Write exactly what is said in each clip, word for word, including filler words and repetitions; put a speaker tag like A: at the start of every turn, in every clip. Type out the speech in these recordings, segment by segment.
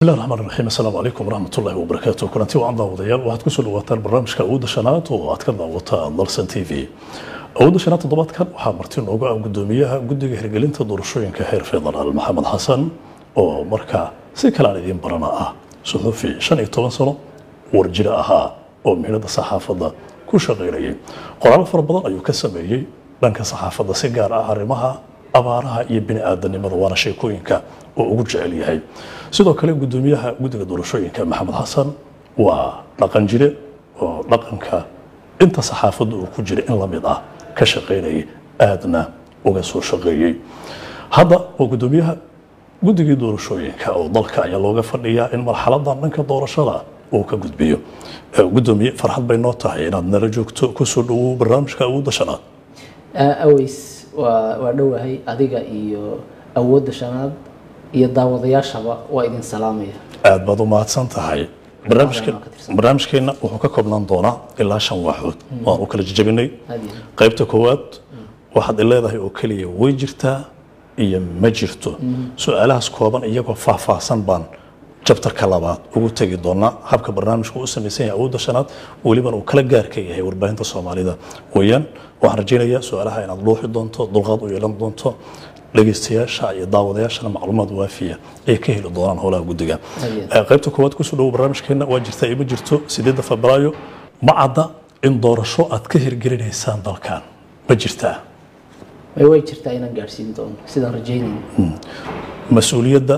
A: بسم الله الرحمن الرحيم. السلام عليكم ورحمة الله وبركاته. كنتي وعن ضوضيال waxaad ku soo dhawaataan barnaamijka Awoodda Shanaad oo aad ka daawataan Dalsan T V. Awoodda Shanaad toddobaadkan waxaa marti nooga ah gudoomiyaha guddiga hirgelinta doorashooyinka heer federaal Maxamed Xasan oo markaa si kala idin barana ah suxufi shan iyo toban sano warjira ahaa oo meelada saxaafadda ku shaqeynayay. Qoraal fara badan ayuu ka sameeyay dhanka saxaafadda si gaar ah arrimaha abaaraha iyo bini'aadanimada waana sheekooyinka oo ugu jecel yahay. sidoo kale gudoomiyaha guddiga doorashooyinka Maxamed Xasan waa dhaqan jire oo dhaqanka inta saxaafaddu uu ku jira in la mid ah ka shaqeynayay aadna uga soo shaqeeyay. hadda oo gudoomiyaha guddiga doorashooyinka oo dalka ayaa looga fadhiyaa in marxaladan dhanka doorashada uu ka gudbiyo. gudoomiye farxad bay noo tahay inaad nala joogto ku soo dhawow barnaamijka Awoodda Shanaad.
B: aways waa waa dhowahay adiga iyo Awoodda Shanaad iyo daawadayaashaba waa idin salaamaya.
A: aad baad u mahadsan tahay. barnaamijkan barnaamijkeena wuxuu ka koobnaan doonaa ilaa shan waaxood waan u kala jajabinay. qaybta koowaad waxaad leedahay oo kaliya way jirtaa iyo ma jirto. su'aalahaas kooban iyagoo faahfaahsan baan jabtarka labaad ugu tagi doonaa. habka barnaamijku u samaysan yahay Awoodda Shanaad weliba uu kala gaar ka yahay warbaahinta Soomaalida weeyaan. waxaan rajaynayaa su'aalaha inaad looxi doonto dulqaad u yeelan doonto dhageystayaasha iyo daawadayaashana macluumaad waafiya ay ka heli doonaan howlaha guddiga. qaybta koowaad ku soo dhawow barnaamijkeena waa jirtaa iyo ma jirto sideedda Febraayo ma cadda in doorasho aad ka hirgelinaysaan dalkan ma jirtaa.
B: way way jirtaa inaan gaarsiin doono sidaan rajaynayno.
A: mas-uuliyadda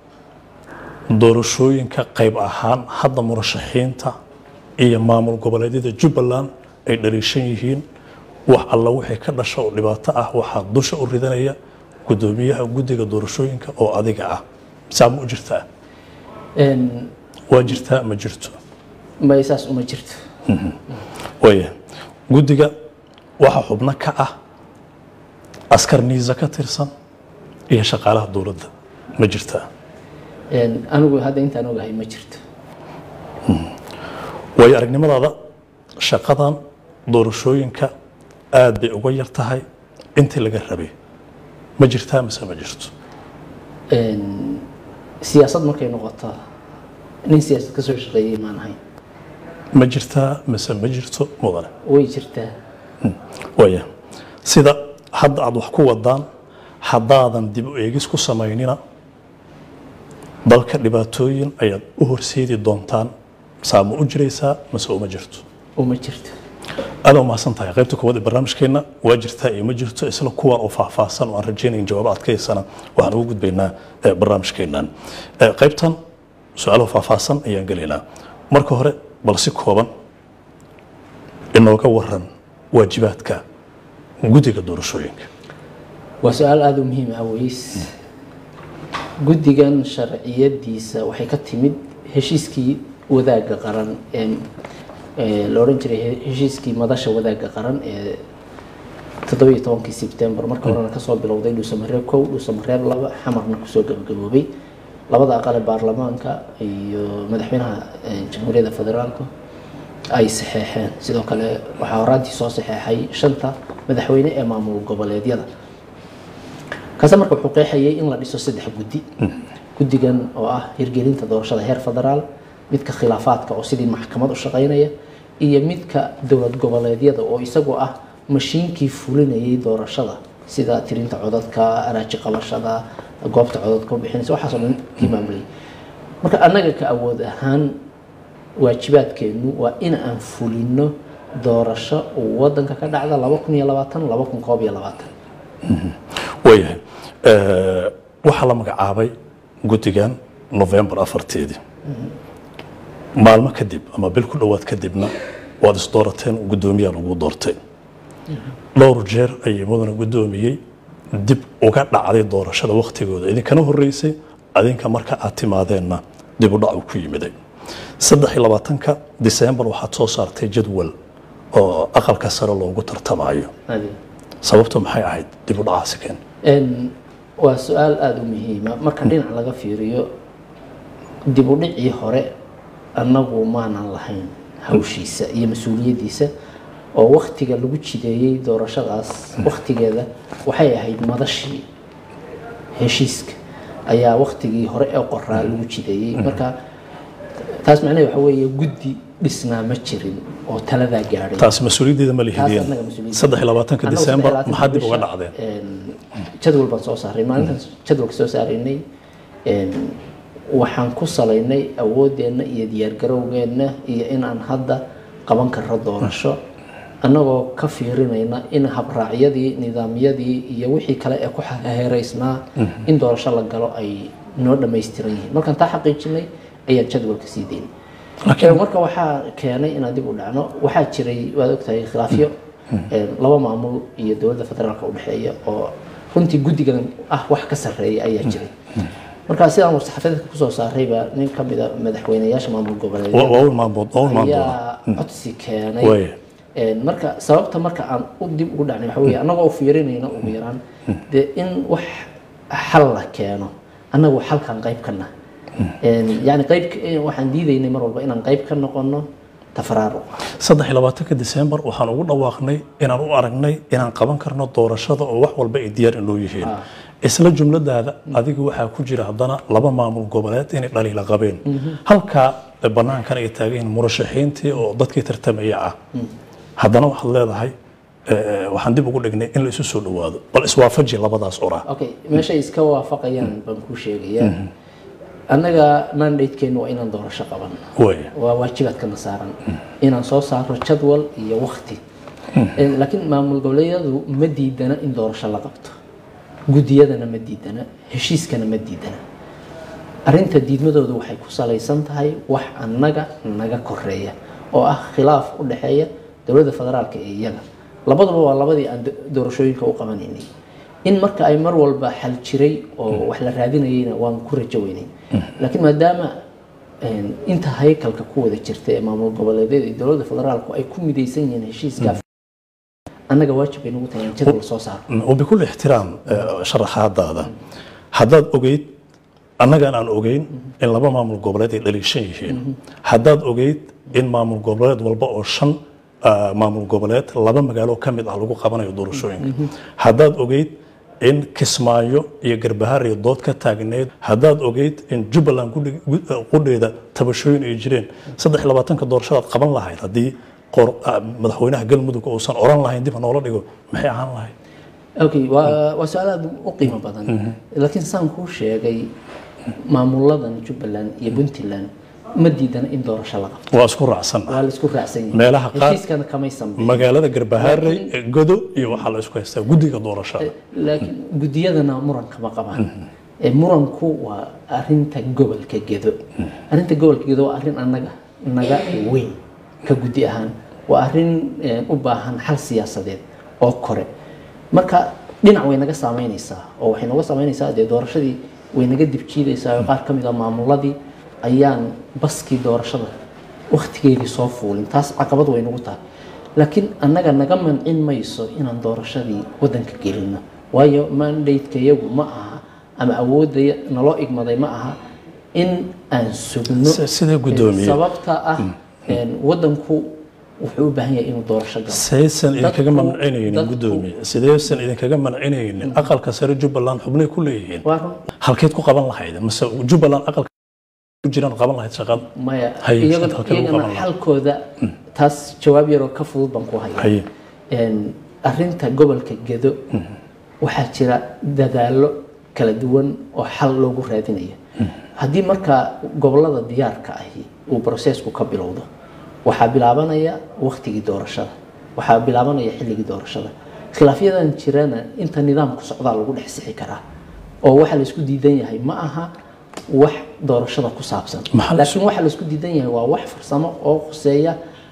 A: doorashooyinka qayb ahaan hadda murashaxiinta iyo maamul goboleedyada Jubbaland ay dhaliishan yihiin wax alla wixii ka dhasha oo dhibaato ah waxaa dusha u ridanaya gudoomiyaha guddiga doorashooyinka oo adiga ah. saam u jirtaa
B: een
A: waa jirtaa ma jirto
B: ma isaas uma jirto.
A: waya guddiga waxa xubno ka ah askar niisa ka tirsan iyo shaqaalaha dowladda ma jirtaa.
B: een anigu hadda intaan ogahay ma jirto.
A: way aragnimadaada shaqadan doorashooyinka aad bay uga yar tahay intii laga rabay ma jirtaa mise ma jirto.
B: een siyaasad markay noqoto nin siyaasad ka soo shaqeeyay maan ahayn.
A: ma jirtaa mise ma jirto mudane.
B: way jirtaa.
A: waya sida hadda aad wax ku wadaan haddaadan dib u eegis ku samaynina dalka dhibaatooyin ayaad u horseedi doontaan. saama u jiraysaa mise uma jirto.
B: uma jirto.
A: aad u mahadsan tahay. qaybta koowaad ee barnaamijkeena waa jirtaa iyo ma jirto isla kuwan oo faahfaahsan oo aan rajaynayn jawaab adkaysana waxaan ugu gudbaynaa barnaamijkeenan. qaybtan su'aalo faahfaahsan ayaan gelaynaa. marka hore bal si kooban inooga waran waajibaadka guddiga doorashooyinka.
B: waa su'aal aad u muhiim ah weys. guddigan sharciyadiisa waxay ka timid heshiiskii wadaagga qaran ee la oran jiray heshiiskii madasha wadaagga qaran ee toddoba iyo tobankii Sebtembar marka horena ka soo bilowday Dhuusamareeb kow Dhuusamareeb laba xamarna ku soo gabagaboobay labada aqal ee baarlamaanka iyo madaxweynaha jamhuuriyadda federaalka ay saxeexeen. sidoo kale waxaa horaantii soo saxeexay shanta madaxweyne ee maamul goboleedyada. kaasa marka wuxuu qeexayay in la dhiso saddex guddi. guddigan oo ah hirgelinta doorashada heer federaal, midka khilaafaadka oo sidii maxkamad u shaqeynaya iyo midka dowlad goboleedyada oo isagoo ah mashiinkii fulinayay doorashada sida tirinta codadka, araaji qabashada, goobta codadka u bixinaysa waxaas oo dhan kii maamulay. marka annaga ka awood ahaan waajibaadkeenu waa in aan fulino doorasho oo wadanka ka dhacda laba kun iyo labaatan laba kun koob iyo labaatan.
A: wayahay waxaa la magacaabay guddigan November afarteedii. maalmo kadib ama bil ku dhawaad kadibna waad is doorateen gudoomiyaha lagu doortay. dhowr jeer ayay mudane gudoomiyey dib uga dhacday doorashada waqtigooda idinkana horeysay adinka marka aad timaadeenna dib u dhac ku yimiday. saddex iyo labaatanka December waxaad soo saartay jadwal oo aqalka sare loogu tartamayo. sababtu maxay ahayd dib u dhacaasi keen.
B: een waa su'aal aad u muhiim ah marka dhinac laga fiiriyo dib u dhicii hore annagu maanan lahayn hawshiisa iyo mas'uuliyadiisa oo waqtiga lagu jideeyay doorashadaas waqtigeeda waxay ahayd madashii heshiiska ayaa waqtigii hore ee qoraa lagu jideeyey marka taas macnaheedu waxa weeye guddi dhisnaa ma jirin oo taladaa gaadhay
A: taas mas'uuliyaddeeda ma lihideen saddex iyo labaatanka December maxaa dib uga dhacdeen
B: jadwal baan soo saaray maalintan jadwalka soo saaraynay waxaan ku salaynay awoodeenna iyo diyaargarowgeenna iyo inaan hadda qaban karno doorasho annagoo ka fiirinayna in habraacyadii nidaamyadii iyo wixii kale ee ku heeraysnaa in doorasho la galo ay noo dhammaystiran yihiin markaan taa xaqiijinay ayaan jadwalka sii daynay marka waxaa keenay inaan dib u dhacno waxaa jiray waad ogtahay khilaafyo laba maamul iyo dowladda federaalka u dhexeeya oo runtii guddigan ah wax ka sarreeya ayaa jiray marka sidaan war-saxaafadeedka kusoo saarayba nin ka mid a madaxweynayaasha maamul goboleedyada ayaa codsi keenay marka sababta marka aan u dib ugu dhacnay waxa weeye annagoo fiirinayna ugu yaraan dee in wax xal la keeno annagu xalkan qayb ka nah يعني قيب waxaan diidaynay mar walba inaan qayb ka noqono tafaraaro
A: saddex iyo labaatanka December waxaan ugu dhawaaqnay inaan u aragnay inaan qaban karno doorashada oo wax walba ay diyaar inoo yihiin isla jumladaada adiga waxa ku jira hadana laba maamul goboleed inay dhaliila qabeen halka banaankan ay taageen murashaxiintii oo dadkii tartamaya ah hadana waxaad leedahay waxaan dib ugu dhignay in la isu soo dhawaado bal iswaafaji labadaas ora
B: okay meesha iska waafaqayaan baan ku sheegayaa annaga mandate-keenu waa inaan doorasho qaban waa waajibaadkana saaran inaan soo saaro jadwal iyo waqti laakiin maamul goboleedyadu ma diidana in doorasho la qabto guddiyadana ma diidana heshiiskana ma diidana arrinta diidmadoodu waxay ku salaysan tahay wax annaga naga koreeya oo ah khilaaf u dhexeeya dowladda federaalka iyo iyaga labaduba waa labadii aan doorashooyinka u qabanaynay in marka ay mar walba xal jiray oo wax la raadinayayna waan ku rajo weynay laakiin maadaama inta haykalka ku wada jirta ee maamul goboleedyada iyo dowladda federaalku ay ku midaysan yihiin heshiiska annaga waajib ay nagu tahay jadwal soo saaro
A: وبكل احترام sharaxaadaada haddaad ogeyd annagaan aan ogeyn in laba maamul goboleed ay dhaliishan yihiin haddaad ogeyd in maamul goboleed walba oo shan maamul goboleed laba magaalo ka mid ah lagu qabanayo doorashooyinka haddaad ogeyd in Kismaayo iyo Garbahaar iyo dood ka taagneed haddaad ogeyd in Jubbaland qudheeda tabashooyin ay jireen saddex iyo labaatanka doorashadaad qaban lahayd haddii madaxweynaha galmudug uusan oran lahayn dib noola dhigo maxay ahaan lahayd
B: okay waa waa su'aalaad u qiimo badan laakiin saan ku sheegay maamuladan Jubbaland iyo Puntland ma diidana in doorasho la qabto
A: waa isku raacsan
B: waa la isku raacsan
A: meelaha qaar
B: heshiiskana kamay sameeyeen
A: magaalada Garbahaar godo iyo waxa la isku haystaa guddiga doorashada
B: laakiin guddiyadana muran kama qabaan ee muranku waa arrinta gobolka Gedo arrinta gobolka Gedo waa arrin annaga naga weyn ka guddi ahaan waa arrin u baahan xal siyaasadeed oo kore marka dhinac way naga saameynaysaa oo waxay naga saameynaysaa de doorashadii way naga dib jiidaysaa qaar kamid ah maamuladii ayaan baskii doorashada waqtigeedii soo fuulin taas caqabad way nagu tahay laakiin annaga naga mancin mayso inaan doorashadii wadanka gelino waayo mandate-ka iyagu ma aha ama awoodda naloo igmaday ma aha in aan sugno
A: sida gudoomiye
B: sababta ah wadanku wuxuu u baahan yahay inuu doorasho galo
A: saysan idinkaga mancinaynin gudoomiye sidaysan idinkaga mancinaynin aqalka sare Jubbaland xubnay ku leeyihiin halkeed ku qaban lahayd mise Jubbaland aqalka jiraan qaban lahayd shaqada
B: maya iyagana xalkooda taas jawaab yar oo ka fudud baan ku hayaa een arrinta gobolka Gedo waxaa jira dadaalo kala duwan oo xal loogu raadinayo haddii marka gobolada diyaarka ahi uu processku ka bilowdo waxaa bilaabanaya waqtigii doorashada waxaa bilaabanaya xilligii doorashada khilaafyadan jirana inta nidaamku socdaa lagu dhex sixi karaa oo waxa la isku diidan yahay ma aha wax doorashada ku saabsan laakiin waxa la isku diidan yahay waa wax farsamo oo khuseeya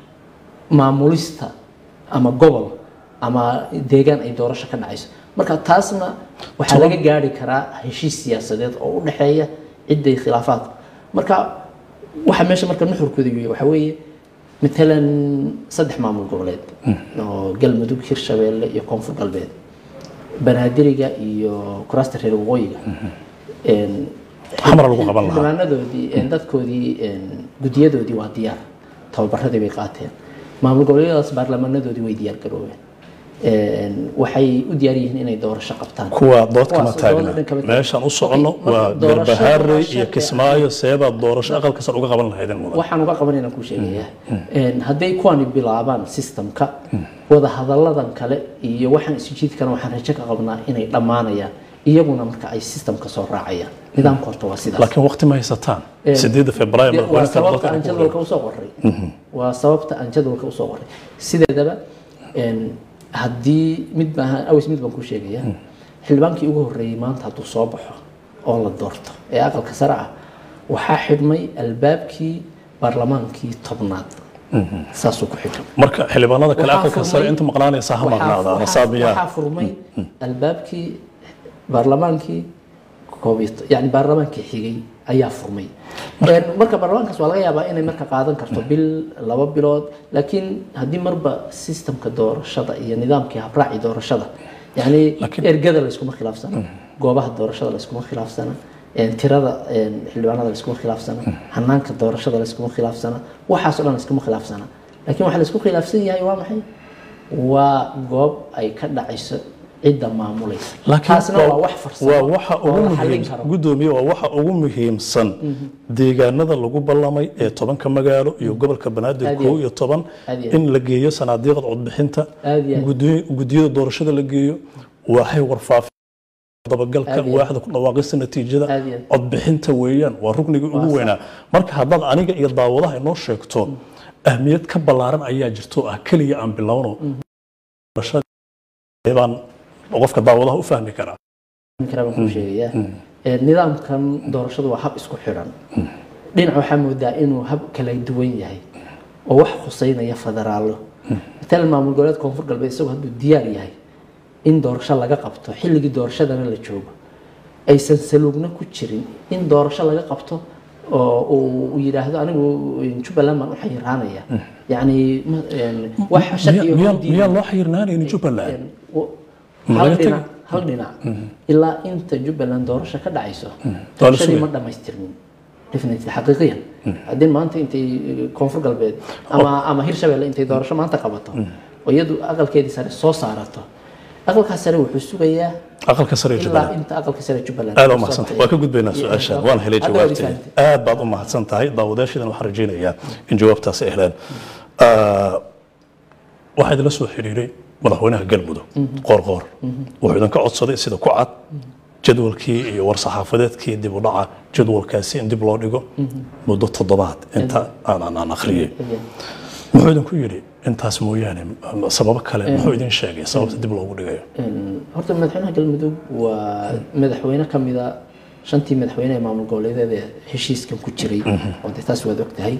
B: maamulista ama gobol ama deegaan ay doorasho ka dhacayso marka taasna waxa laga gaari karaa heshiis siyaasadeed oo u dhaxeeya ciday khilaafaad marka waxa meesha marka nuxurkooda yahay waxa weeye مثلا صدح معمول قبلات قلمدوك هيرشابيل iyo koonfur galbeed banaadirga iyo kuraasta reer waqooyiga een
A: xamar lagu qaban lahaa
B: dhammaanadoodii een dadkoodii een gudiyadoodii waa diyaar tababaradii bay qaateen maamul goboleedyadaas baarlamaanadoodii way diyaar garoobeen waxay u diyaar yihiin inay doorasho qabtaan
A: kuwa dood kama taagna meeshaan u socono waa garbahaare iyo kismaayo seebaad doorasho aqalka sare uga qaban lahaydeen mudan
B: waxaan uga qabanayna ku sheegaya hadday kuwani bilaabaan systemka wada hadalladan kale iyo waxaan isu jiidkana waxaan rajo ka qabnaa inay dhammaanayaan iyaguna marka ay systemka soo raacayaan nidaamka horta waa sidaas
A: laakiin waqti ma haysataan sideeda Febraayo
B: waa sababta aan jadwalka u soo qoray waa sababta aan jadwalka u soo qoray sideedaba haddii mid baahan aways mid baan ku sheegaya xildhibaankii ugu horeeyay maanta hadduu soo baxo oo la doorto ee aqalka sare ah waxaa xidhmay albaabkii baarlamaankii tobnaad saasuu ku xidhmay
A: marka xildhibaanada kale aqalka sare inta maqnaanaysa ha maqnaada nasaabiya
B: waxaa furmay albaabkii baarlamaankii koobiyad yani baarlamaankii xigay ayaa furmay marka baarlamaankaas waa laga yaabaa inay marka qaadan karto bil laba bilood laakiin haddii marba systemka doorashada iyo nidaamkii habraaci doorashada yani ergada la iskuma khilaafsana goobaha doorashada la iskuma khilaafsana tirada xildhibaanada la iskuma khilaafsana hanaanka doorashada la iskuma khilaafsana waxaas oo dhan la iskuma khilaafsana laakiin waxa la isku khilaafsan yahay waa maxay waa goob ay ka dhacayso عدة معمولة
A: لكن ووحى أقوم قدومي ووحى أقوم مهمسن ديجانا ذا لقوا بالله طبعا كما قالوا يقبل كبنات الكو طبعا إن لقيه صناديق عود بحنتا قدي قدي الدورشة لقيه واحد ورفاف طبقال كان واحد كنا واقص النتيجة عود بحنتا ويان وركن يقولونا مرك هذا أنا يرضى والله إنه شكتون أهمية كبلارن أياجرتو أكلي عن بلونه رشاد طبعا وقفك دعوة وفهمي كرا.
B: كلام كل شيء يا النظام كان دورشة وحب إسكو حرام. لين محمد دا إنه هب كلا يدوين يهي. ووح خصينا يفضل على. مثل ما مقولات كونفور قلبي سوى هذا الديار يهي. إن دورشة لقى قبته حل جد دورشة ده اللي تشوفه. أي سنسلوجنا كتيرين إن دورشة لقى قبته ويراهدو أنا نشوف لما نحير هنا يعني يعني واحد شكل
A: يا الله حيرنا نشوف لنا.
B: هل دينا هل دينا إلا أنت جبلان دورشة كذا عيسى دورشة مرة ما يسترمين دفنتي حقيقيا بعدين ما أنت أنت كونفور قلبي أما أما هير شباب أنت دورشة ما أنت قبضته ويدو أقل كذي صار صوص صارته أقل كسر وحسوا جيا
A: أقل كسر جبلان
B: إلا أنت أقل كسر جبلان
A: أهلا ومحسنت وكجود بين السؤال عشان وأنا هلي جوابتي آه بعض ما حسنت هاي ضاوداش إذا محرجين إياه إن جوابتها سهلا آه واحد لسه حريري madaxweynaha galmudug qoorqoor wuxuu idan ka codsaday sida ku cad jadwalkii iyo war saxaafadeedkii dib u dhaca jadwalkaasi in dib loo dhigo muddo toddobaad inta aan aan akhriyay wuxuu idan ku yiri intaas mooyaane sabab kale wuxuu idan sheegay sababta dib loogu dhigayo
B: horta madaxweynaha galmudug waa madaxweyne kamida shantii madaxweyne ee maamul goboleedyada heshiiskan ku jiray oo taas waad ogtahay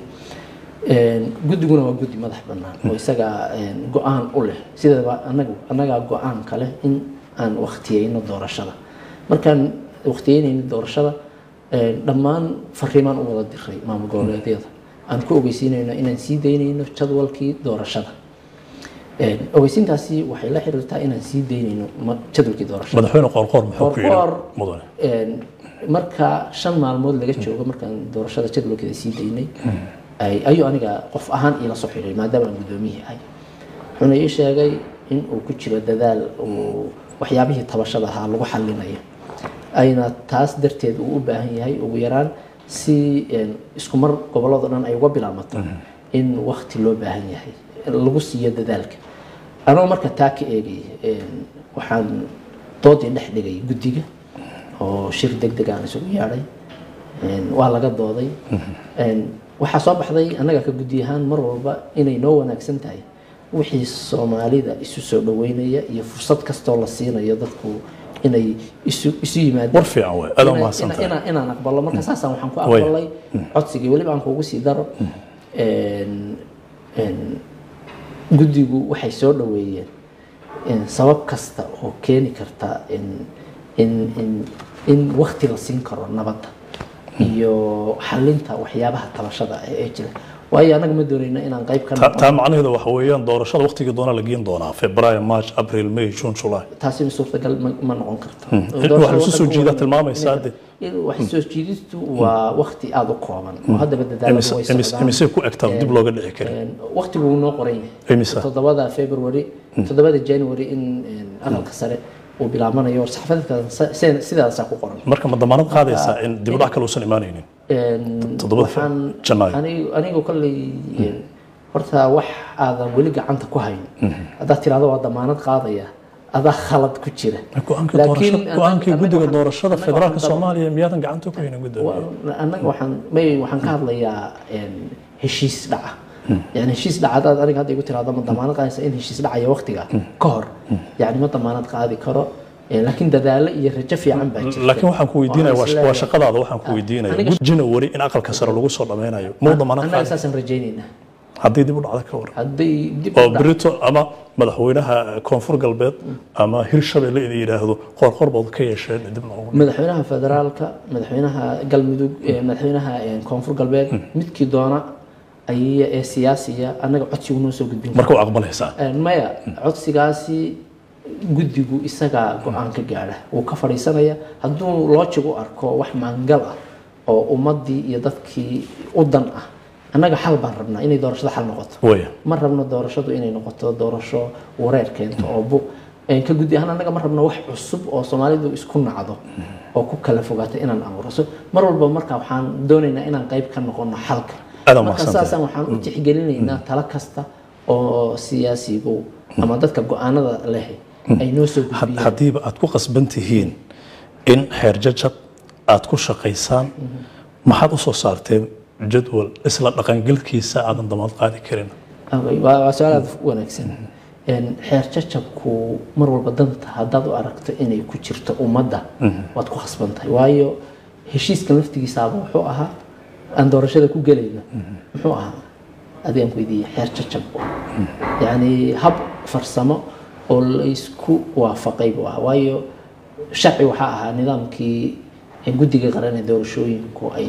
B: guddiguna waa guddi madax bannaan oo isaga go'aan u leh sidaba anagu anaga go'aan kale in aan waqtiyeyno doorashada markaan waqtiyeynayno doorashada dhammaan fariimaan u wada diray maamul goboleedyada aan ku ogeysiinayno inaan sii daynayno jadwalkii doorashada ogeysiintaasi waxay la xiriirtaa inaan sii daynayno jadwalkii doorashada
A: madaxweyne qoorqoor muxuu ku yiri mudane
B: marka shan maalmood laga joogo markaan doorashada jadwalkeeda sii daynay ayuu aniga qof ahaan ila soo xiriiray maadaama aan gudoomiyay ahay wuxuuna ii sheegay in uu ku jiro dadaal oo waxyaabihii tabashada ahaa lagu xallinayo ayna taas darteed uu u baahan yahay ugu yaraan si isku mar gobolada dhan ay uga bilaamato in waqti loo baahan yahay lagu siiyo dadaalka anoo marka taa ka eegay waxaan doodii dhex dhigay guddiga oo shir degdeg aan isugu yeedhay waa laga dooday waxaa soo baxday annaga ka guddi ahaan mar walba inay noo wanaagsan tahay wixii soomaalida isu soo dhaweynaya iyo fursad kastoo la siinayo dadku inay isu isu yimaadaan
A: war fiican way aad ma santahay
B: inaan inaan aqbalo marka saasaan waxaan ku aqbalay codsigii waliba aan kuugu sii daro een een guddigu waxay soo dhaweeyeen sabab kasta oo keeni karta in in in in waqti la siin karo nabadda iyo xalinta waxyaabaha tabashada ee jira waayo anaga ma doonayna inaan qayb ka
A: noqono taa macnaheedu waxa weeyaan doorashada waqtiga doona la geen doonaa Febraayo March April May June July
B: taasi suurtagal ma noqon karto
A: waxa soo soo jeeda tilmaamaysa
B: wax soo jiidistu waa waqti aad u kooban oo hadda badaladu way socdaan
A: imise ku agtaa dib looga dhici karin
B: waqtigu uu noo qoray toddobada February toddobada January in aqalka sare uu bilaabanayo saxaafadka sidaas ku qoran
A: marka ma damaanad qaadaysa in dib u dhac kale uusan imaanaynin toddobada Janaayo
B: anigu anigu kallay horta wax aadan weli gacanta ku hayn hadda tiraado waa damaanad qaadaya هذا خلط كتير.
A: لكن go'aankii guddiga doorashada federaalka Soomaaliya miyaadan gacanta ku haynin guddiga.
B: Anaga waxaan may waxaan ka hadlayaa in heshiis dhaca. Yani heshiis dhaca aniga hadda igu tiraado ma damaanad qaadaysa in heshiis dhacayo waqtiga ka hor. Yani ma damaanad qaadi karo. laakiin dadaalo iyo rajo fiican baa jirta.
A: laakiin waxaan ku weydiinayaa waa shaqadaada waxaan ku weydiinayaa January in aqalka sare lagu soo dhameynayo. Ma damaanad qaadi.
B: Anaga saasan rajaynayna.
A: haddii dib u dhacdo ka war
B: haddii dib
A: oo Brito ama madaxweynaha koonfur galbeed ama Hirshabelle in yiraahdo qorqor bood ka yeesheen dib loogu
B: madaxweynaha federaalka madaxweynaha galmudug madaxweynaha koonfur galbeed midkii doona ay ee siyaasiga anaga codsigu noo soo gudbin
A: marka uu aqbalaysaa
B: maya codsigaasi guddigu isaga go'aan ka gaara uu ka fariisanaya hadduu loojigu arko wax maangal ah oo ummadii iyo dadkii u dan ah annaga xal baan rabnaa inay doorashada xal noqoto ma rabno doorashadu inay noqoto doorasho wareer keento oo bu ka guddi ahaan annaga ma rabno wax cusub oo Soomaalidu isku nacdo oo ku kala fogaato inaan amroso mar walba marka waxaan doonaynaa inaan qayb ka noqono xalka marka saasan waxaan u tixgelinaynaa tala kasta oo siyaasigu ama dadka go'aanada leh ay noo soo gudbiyaan
A: haddii aad ku qasban tihiin in xeer jajab aad ku shaqaysaan maxaad u soo saarteen jadwal isla dhaqangalkiisa aadan damaanad qaadi karin
B: waa su'aal wanaagsan in xeer jajabku mar walba danta haddaad u aragto inay ku jirto ummadda waad ku khasbantahay waayo heshiiska laftigiisa wuxuu ahaa aan doorashada ku galayna muxuu ahaa adeen ku idii xeer jajab yani hab farsamo oo la isku waafaqay waa waayo sharci waxa ahaa nidaamkii guddiga qaran ee doorashooyinku ay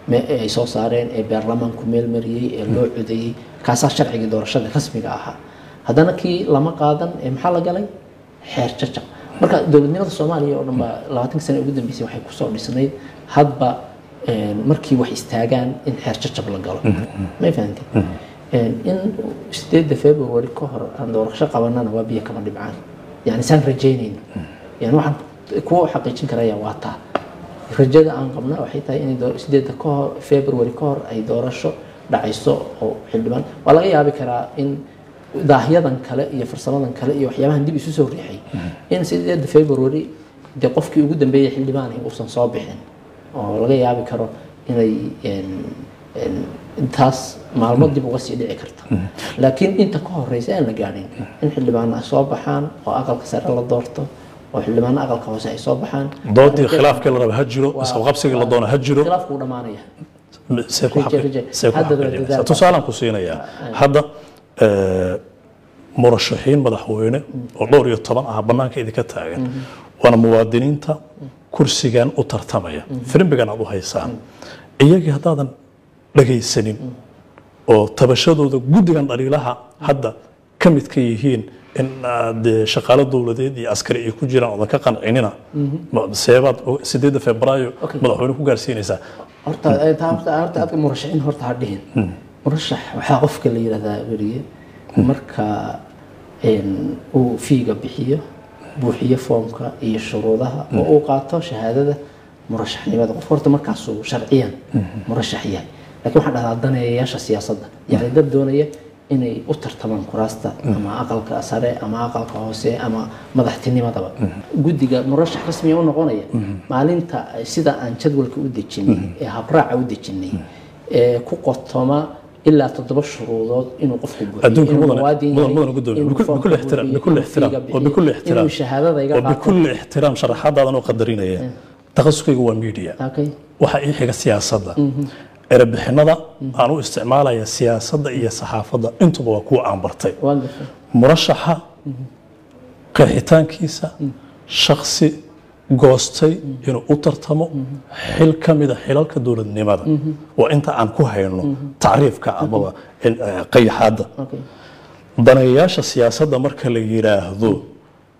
B: ay soo saareen ee baarlamaanku meel mariyay ee loo codeeyay kaasa sharciga doorashada rasmiga ah hadana kii lama qaadan ee maxaa la galay xeer jajab marka dowladnimada Soomaaliya oo dhanba labaatan sano ugu dambeysay waxay ku soo dhisnayd hadba markii wax istaagaan in xeer jajab la galo ma fahanti in sideedda February ka hor aan doorasho qabanana waa biyo kama dhibcaan yani san rajaynayno yani waxaan ku xaqiijin karayaa waa taa rajada aan qabnaa waxay tahay in sideedda ka hor February ka hor ay doorasho dhacayso oo xildhibaan waa laga yaabi karaa in daahyadan kale iyo farsamadan kale iyo waxyaabahan dib isu soo riixay in sideedda February de qofkii ugu dambeeyay xildhibaan ay uusan soo bixin oo laga yaabi karo inay intaas maalmo dib uga sii dhici karta laakiin inta ka horeysa aan la gaarin in xildhibaan ay soo baxaan oo aqalka sare la doorto oo xildhibaan aqalka hoose ay soo baxaan
A: doodii khilaafka la raba ha jiro isla qabsiga la doona ha jiro
B: khilaafku dhamaanaya
A: hadda tusaalaan ku siinayaa hadda murashaxiin madaxweyne oo dhowr iyo toban ah banaanka idinka taagan waana muwaadiniinta kursigan u tartamaya filimbigan aad u haysaan iyagii haddaadan dhagaysanin oo tabashadooda guddigan dhaliilaha hadda ka mid ka yihiin in shaqaale dawladeed iyo askari ay ku jiraan oo ka qancinina seebaad sideedda Febraayo madaxweyne ku gaarsiinaysaa
B: horta horta horta aad murashaxiin horta hadhiin murashax waxa qofka la yiraahdaa wariye marka in uu fiiga bixiyo buuxiyo foomka iyo shuruudaha oo uu qaato shahaadada murashaxnimada qof horta markaas uu sharciyan murashax yahay laakiin waxa dhahdaa daneeyaasha siyaasadda yani dad doonaya inay u tartamaan kuraasta ama aqalka sare ama aqalka hoose ama madaxtinimadaba guddiga murashax rasmi ah u noqonaya maalinta sida aan jadwalka u dejinay ee habraaca u dejinay ee ku qotoma ilaa toddoba shuruudood inuu qofku
A: buuxiyo mudan mudan gudoomiye bikul ixtiraam bikul ixtiraam oo bikul ixtiraam
B: inuu shahaadada iga qaato
A: bikul ixtiraam sharaxaadaadan oo qadarinaya takhasuskaygu waa media waxa ii xiga siyaasadda erebixinada aan u isticmaalaya siyaasadda iyo saxaafadda intuba waa kuwa aan bartay murashaxa qeexitaankiisa shakhsi goostay inuu u tartamo xil ka mid ah xilalka dowladnimada waa inta aan ku hayno tacriifka amaba qayaxaadda daneeyaasha siyaasadda marka la yiraahdo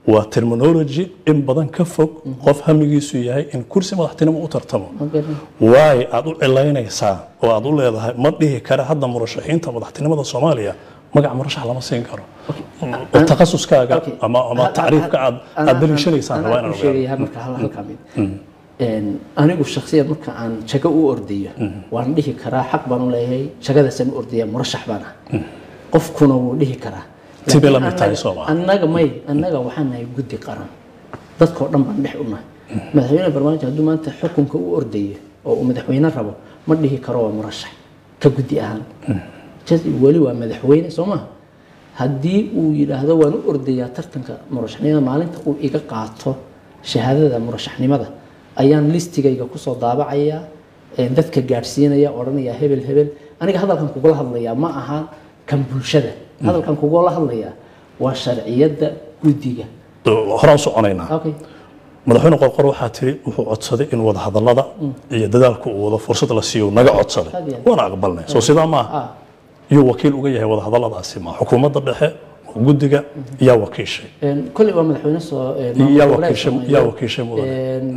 A: waa terminology in badan ka fog qof hamigiisu yahay in kursi madaxtinimo u tartamo waay aad u cilaynaysaa oo aad u leedahay ma dhihi kara hadda murashaxiinta madaxtinimada Soomaaliya magac murashax lama siin karo takhasuskaaga ama ama taariifka aad aad daliishanaysaa waa inaan
B: sheegayaa marka hal hal kamid een anigu shakhsiyan marka aan jago u ordayo waan dhihi karaa xaq baan u leeyahay jagadaasaan u ordaya murashax baan qofkuna wuu dhihi karaa
A: tibela mitaay Soomaaliya
B: annaga may annaga waxaan nahay guddi qaran dadka oo dhan baan dhex u nahay madaxweynaha barnaamijka hadduu maanta xukunka u ordayo oo uu madaxweyne rabo ma dhihi karo waa murashax ka guddi ahaan jaddi wali waa madaxweyne Soomaa haddii uu yiraahdo waan u ordayaa tartanka murashaxnimada maalinta uu iga qaato shahaadada murashaxnimada ayaan listigayga ku soo daabacaya ee dadka gaarsiinaya oranaya hebel hebel aniga hadalkan kugu hadlayaa ma aha kan bulshada hadalkan kugu la hadlayaa waa sharciyada guddiga
A: horaan soconaynaa okay madaxweyne qorqor waxa tiri wuxuu codsaday in wada hadallada iyo dadaalku uu wada fursad la siiyo naga codsaday wana aqbalnay soo sidaa ma iyo wakiil uga yahay wada hadalladaasi ma xukuumadda dhexe guddiga yaa wakiishay
B: een kulli waa madaxweyne soo
A: yaa wakiishay yaa wakiishay mudan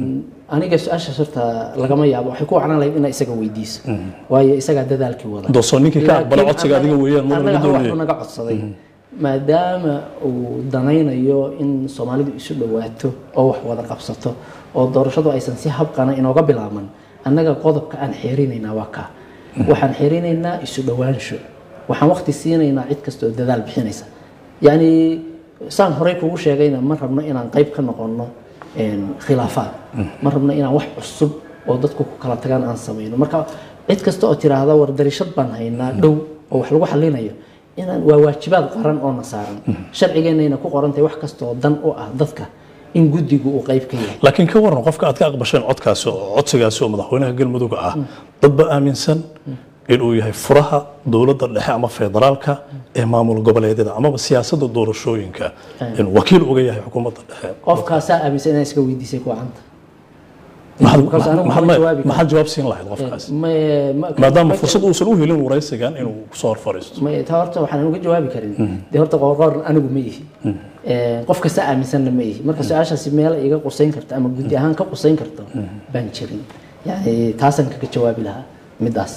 B: aniga su'aasha surta lagama yaabo waxay ku wacnaan lahayd in isaga weydiiso waayo isaga dadaalkii wada
A: doosooninka ka aqbal codsiga adiga weeyaan mar laga doonayo
B: naga codsaday maadaama uu danaynayo in Soomaalidu isu dhawaato oo wax wada qabsato oo doorashadu aysan si habqana inooga bilaaban annaga qodobka aan xeerinaynaa waa ka waxaan xeerinaynaa isu dhawaansho waxaan waqti siinaynaa cid kasta oo dadaal bixinaysa yani saan horey kugu sheegayna ma rabno inaan qayb ka noqono een khilaafaad ma rabno inaan wax cusub oo dadku ku kala tagaan aan sameeyno marka cid kasta oo tiraahdo war darishad baan haynaa dhow oo wax lagu xalinayo inaan waa waajibaad qaran oo nasaaran sharcigeena ku qorantay wax kasta oo dan u ah dadka in guddigu uu qayb ka yahay
A: laakiin ka waran qofka aad ka aqbasheen codkaas oo codsigaas oo madaxweynaha galmudug ah dad ba aaminsan in uu yahay furaha dawladda dhexe ama federaalka ee maamul goboleedyada ama siyaasadda doorashooyinka in wakiil uga yahay xukuumadda dhexe
B: qofkaas aaminsan inay iska weydiisay ku canta
A: maxaa jawaab siin lahayd qofkaas maadaama fursad uusan u helin waraysigan inuu kusoo horfariisto
B: ma taa horta waxaan uga jawaabi karin de horta qorqor anigu ma yihi qof kasta aaminsanna ma yihi marka su'aashaasi meel iga qusayn karta ama guddi ahaan ka qusayn karto baan jirin yani taasan kaga jawaabi lahaa midaas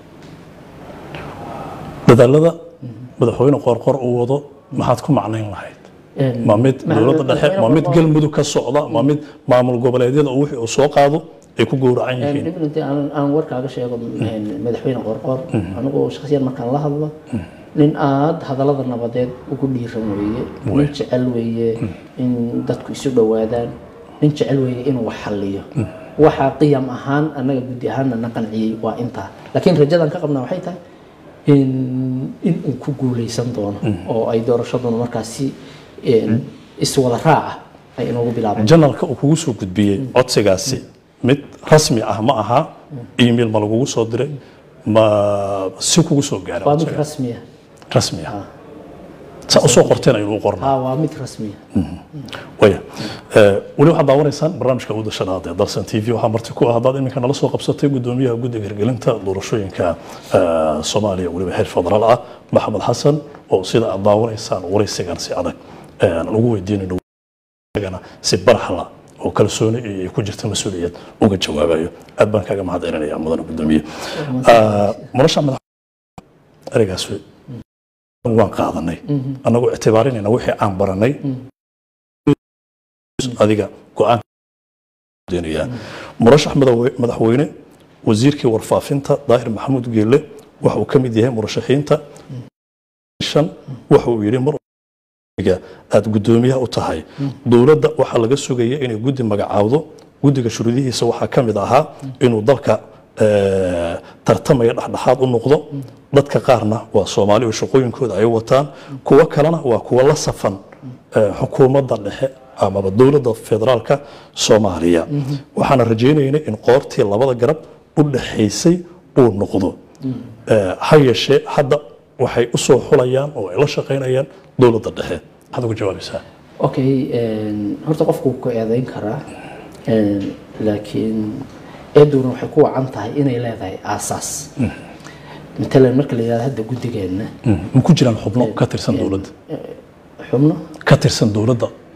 B: dadaalada
A: madaxweyne qorqor uu wado maxaad ku macnayn lahayd ma mid dawladda dhexe ma mid galmudug ka socda ma mid maamul goboleedyada oo wixii uu soo qaado ay ku gowracan yihiin
B: intii aan aan warkaaga sheego madaxweyne qorqor anigu shakhsiyan markaan la hadlo nin aad hadallada nabadeed ugu dhiiran weeye nin jecel weeye in dadku isu dhawaadaan nin jecel weeye inuu wax xalliyo waxa qiyam ahaan anaga guddi ahaan na qanciyay waa inta laakiin rajadan ka qabnaa waxay tahay in in uu ku guuleysan doono oo ay doorashaduna markaasi iswada raaca ay inoogu bilaabaan
A: janalka uu kugu soo gudbiyey codsigaasi mid rasmi ah ma aha email ma lagugu soo diray ma si kugu soo gaaray
B: waa mid rasmi ah
A: rasmi ah sa usoo qorteen ayuu qornaa
B: ha waa mid rasmi ah
A: waya wali waxaad daawanaysaan barnaamijka ugu dashanaad ee dalsan t v waxaa marti ku ah haddaad iminka nala soo qabsatay gudoomiyaha guddiga hirgelinta doorashooyinka Soomaaliya waliba heer federaal ah Maxamed Xasan oo sida aad daawanaysaan waraysigan si adag aan ugu weydiinayno agana si barxala oo kalsooni ay ku jirta mas'uuliyad uga jawaabayo aad baan kaaga mahadcelinayaa mudan gudoomiye murashax madax arigaas waan qaadanay anagu ictibaarinayna wixii aan baranay adiga go'aan deeniya murashax madaxweyne wasiirkii warfaafinta Daahir Maxamuud Geelle waxa uu kamid yahay murashaxiinta shan waxa uu yiri mar aad gudoomiyaha u tahay dawladda waxa laga sugayay inay guddi magacaawdo guddiga shuruudihiisa waxa kamid ahaa inuu dalka tartamaya dhaxdhaxaad u noqdo dadka qaarna waa Soomaali oo shaqooyinkooda ay wataan kuwa kalena waa kuwa la safan xukuumadda dhexe ama dawladda federaalka Soomaaliya waxaan rajaynaynaa in qoortii labada garab u dhaxaysay uu noqdo hay'ashe hadda waxay u soo xulayaan oo ay la shaqeynayaan dawladda dhexe waxaad ugu jawaabaysaa
B: okay horta qofku ku eedayn karaa laakiin eeduna waxay ku wacan tahay inay leedahay aasaas مثلا marka la yiraahdo hadda gudigeena
A: ma ku jiraan xubno ka tirsan dawladda
B: xubno
A: ka tirsan dawladda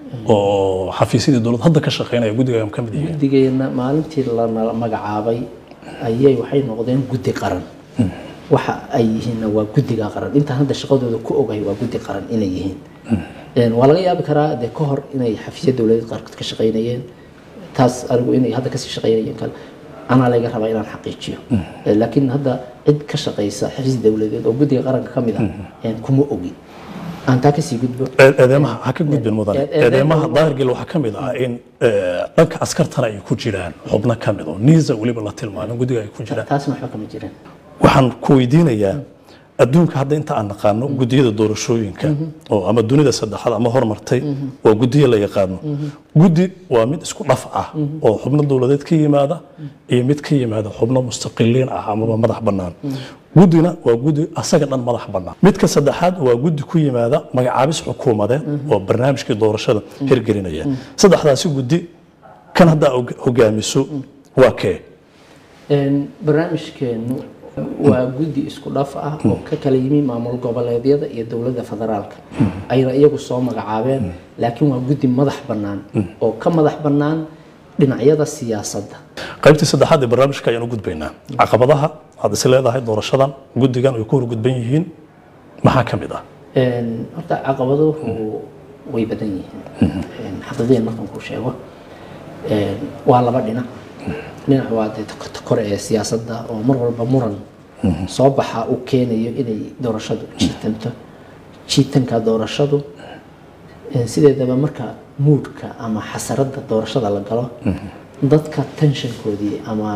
A: oo xafiisyadii dowladda hadda ka shaqeynaya guddiga ka mid yihiin
B: guddigeena maalintii la magacaabay ayay waxay noqdeen guddi qaran waxa ay yihiin waa guddiga qaran inta hadda shaqadooda ku ogahay waa guddi qaran inay yihiin een waa laga yaabi karaa de ka hor inay xafiisyada dowladda qaarkood ka shaqeynayeen taas anigu inay hadda ka sii shaqeynayeen kale أنا لا يقرب إلى الحقيقة لكن هذا عد كشقيس حفيز دولة أو بدي قرن كمذا يعني كم أوجي أنت كسي جد
A: هذا ما حكى جد بالموضوع هذا ما ظاهر قالوا حكم إذا إن لك عسكر ترى يكون جيران حبنا كمذا نيزة ولي بالله تلمان قد يكون جيران
B: تاسمح حكم الجيران
A: وحن كويدين يا adduunka hadda inta aan naqaano gudiyada doorashooyinka oo ama dunida saddexaad ama hormartay oo gudiyo la yaqaano gudi waa mid isku dhaf ah oo xubno dawladeed ka yimaada iyo mid ka yimaada xubno mustaqiliin ah ama madax bannaan gudina waa gudi asaga dhan madax bannaan midka saddexaad waa gudi ku yimaada magacaabis xukuumadeed oo barnaamijka doorashada hirgelinaya saddexdaasi gudi kan hadda hogaamiso waa kee
B: een barnaamijkeenu waa guddi isku dhaf ah oo ka kala yimi maamul goboleedyada iyo dawladda federaalka ayna iyagu soo magacaabeen laakiin waa guddi madax bannaan oo ka madax bannaan dhinacyada siyaasadda
A: qaybtii saddexaad ee barnaamijka ayaan u gudbaynaa caqabadaha aad is leedahay doorashadan guddigan ay ku hor gudban yihiin maxaa ka mid ah
B: een horta caqabaduhu way badan yihiin een xaqadeen markaan ku sheego een waa laba dhinac dhinac waa kor ee siyaasadda oo mar walba muran soo baxa uu keenayo inay doorashadu jiitanto jiitanka doorashadu sideedaba marka moodka ama xasaradda doorashada la galo dadka tensionkoodii ama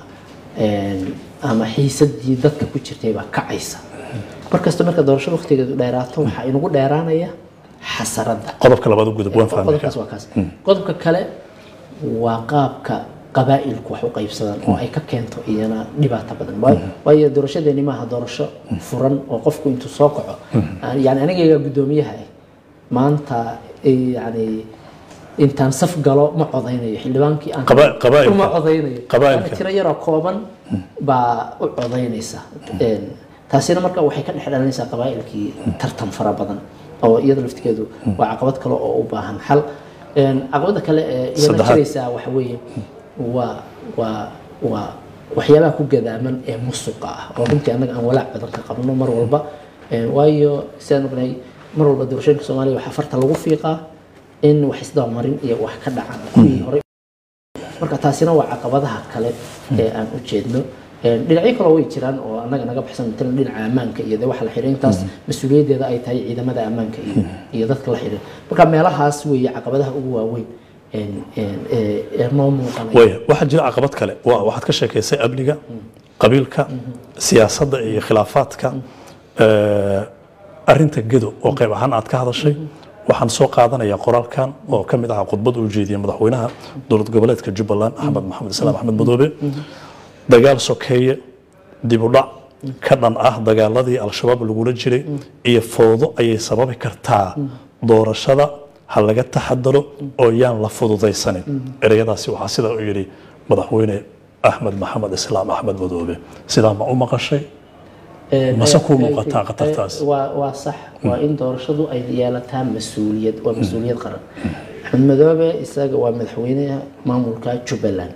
B: ama xiisadii dadka ku jirtay baa kacaysa markasta marka doorashada waqtigeedu dheeraato waxa inagu dheeraanaya xasaradda
A: qodobka labaad u gudub waan fahmay
B: qodobka kale waa qaabka qabaa'ilku wax u qaybsadaan oo ay ka keento iyana dhibaato badan waayo doorashadeeni maaha doorasho furan oo qofku intuu soo kaco yani aniga gudoomiyaha maanta yani intaan saf galo ma codaynayo xildhibaankii aan
A: qabaa'ilka
B: ma codaynayo qabaa'ilka tiro yar oo kooban baa u codaynaysa een taasina marka waxay ka dhexdhalanaysaa qabaa'ilkii tartan fara badan oo iyada laftigeedu waa caqabad kale oo u baahan xal een caqabada kale ee iyada jiraysa waxa weeye waa waa waa waxyaabaha ku gadaaman ee musuqa ah oo runtii annaga aan walaac badan ka qabno mar walba waayo sidaan ognay mar walba doorashooyinka Soomaaliya waxa farta lagu fiiqaa in wax isdabamarin iyo wax ka dhacaan kuwii hore marka taasina waa caqabadaha kale ee aan u jeedno dhinacyo kale way jiraan oo annaga naga baxsan inta dhinaca ammaanka iyo waxa la xiriin taas mas'uuliyadeeda ay tahay ciidamada ammaanka iyo iyo dadka la xiriir marka meelahaas way caqabadaha ugu waaweyn een ee noo muuqanay
A: way waxa jira caqabad kale waa waxaad ka sheekaysay amniga qabiilka siyaasadda iyo khilaafaadka ee arinta gedo oo qayb ahaan aad ka hadashay waxaan soo qaadanayaa qoraalkan oo ka mid ah khudbad uu jeediyay madaxweynaha dowlad goboleedka Jubbaland Axmed Maxamed Islaam Axmed Madoobe dagaal sokeeye dib u dhac ka dhan ah dagaaladii al-shabaab lagula jiray iyo fowdo ayay sababi kartaa doorashada hal laga taxadaro oo yaan la fududaysanin ereyadaasi waxa sida uu yiri madaxweyne Axmed Maxamed Islaam Axmed Madoobe sidaa ma u maqashay مسكوا مقطع قطعتاس
B: وصح وإن دورشدو أي ديالتها مسؤولية ومسؤولية قرن أحمد مدوبة إساق ومدحوينها مامولكا جبلان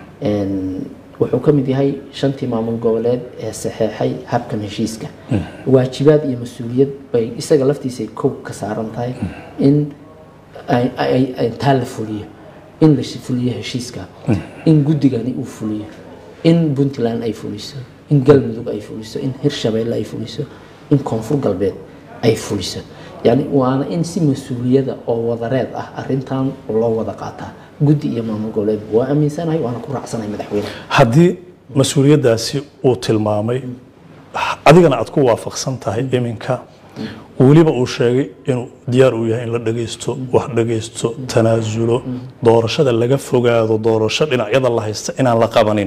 B: وحكم دي هاي شنتي مامول قولاد صحيحي هابكن هشيسكا واجبات إيه مسؤولية باي إساق لفتي سي كوب كسارن تاي إن أي أي أي تالفولية إن لشي فولية هشيسكا إن قدقاني أوفولية إن بنتلان أي فوليسة in galmudug ay fuliso in hirshabeelle ay fuliso in koonfur galbeed ay fuliso yani waana in si mas'uuliyada oo wadareed ah arintan loo wada qaataa guddi iyo maamul goboleed waa aaminsanahay waana ku raacsanahay madaxweyne
A: haddii mas'uuliyadaasi uu tilmaamay adigana aad ku waafaqsan tahay iminka waliba uu sheegay inuu diyaar u yahay in la dhageysto wax dhageysto tanaasulo doorashada laga fogaado doorasho dhinacyada la haysta inaan la qabanin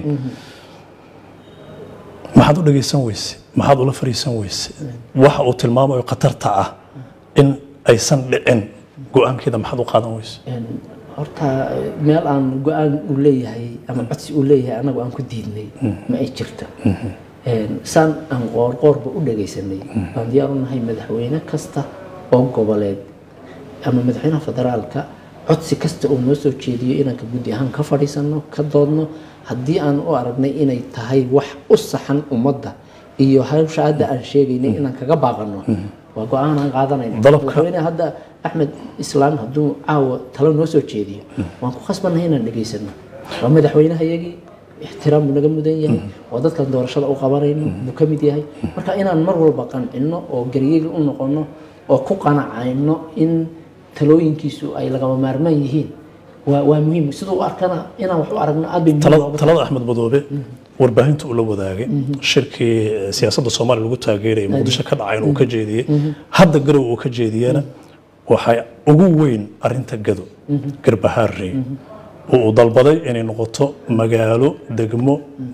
A: maxaad u dhageysan weyse maxaad ula fariisan weyse waxa uu tilmaamayo khatarta ah in aysan dhicin go'aankeeda maxaad u qaadan weyse
B: horta meel aan go'aan u leeyahay ama codsi u leeyahay anagu aan ku diidnay ma ay jirto saan aan qoorqoorba u dhageysanay aan diyaar u nahay madaxweyne kasta oo goboleed ama madaxweynaha federaalka codsi kasta oo noo soo jeediyo inaan ka guddi ahaan ka fadhiisano ka doodno haddii aan u aragnay inay tahay wax u saxan ummadda iyo hawsha hadda aan sheegaynay inaan kaga baaqano waa go-aan aan qaadanayno madaxweyne hadda axmed islaan hadduu caawa talo noo soo jeediyo waan ku khasbannahay inaan dhegaysano waa madaxweynehayagii ixtiraam buu naga mudan yahay oo dadkan doorashada u qabanayno buu ka mid yahay marka inaan mar walba qancino oo garyegi u noqono oo ku qanacayno in talooyinkiisu ay lagama maarmaan yihiin waa waa muhiim sidoo arkana inaan wax u aragno aad bay
A: talada Axmed Madoobe warbaahinta uu la wadaagay shirkii siyaasadda Soomaaliya lagu taageeray Muqdisho ka dhacay oo ka jeediyay hadda garow oo ka jeediyana waxay ugu weyn arinta gado Garbaharey oo dalbaday inay noqoto magaalo degmo